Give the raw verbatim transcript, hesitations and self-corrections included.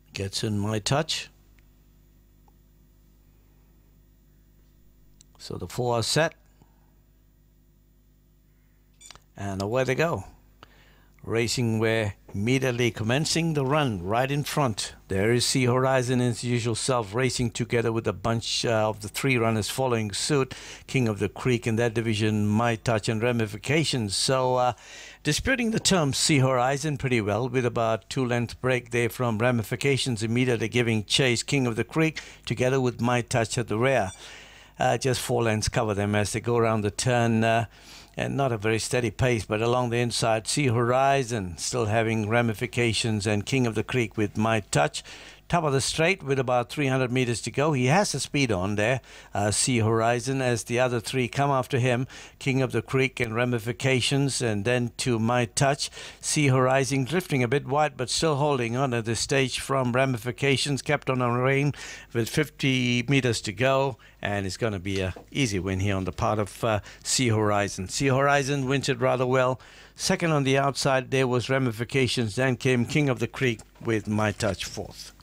Gets in My Touch. So the four are set. And away they go. Racing where immediately commencing the run right in front. There is Sea Horizon and his usual self racing together with a bunch uh, of the three runners following suit. King of the Creek in that division, My Touch and Ramifications. So uh, disputing the term Sea Horizon pretty well with about two length break there from Ramifications, immediately giving chase. King of the Creek together with My Touch at the rear. Uh, just four lengths cover them as they go around the turn. Uh, And not a very steady pace, but along the inside, Sea Horizon still having Ramifications and King of the Creek with My Touch. Top of the straight with about three hundred meters to go. He has the speed on there, uh, Sea Horizon, as the other three come after him. King of the Creek and Ramifications, and then to My Touch. Sea Horizon drifting a bit wide, but still holding on at this stage from Ramifications. Kept on a rein with fifty meters to go, and it's going to be an easy win here on the part of uh, Sea Horizon. Sea Horizon wins it rather well. Second on the outside there was Ramifications. Then came King of the Creek with My Touch fourth.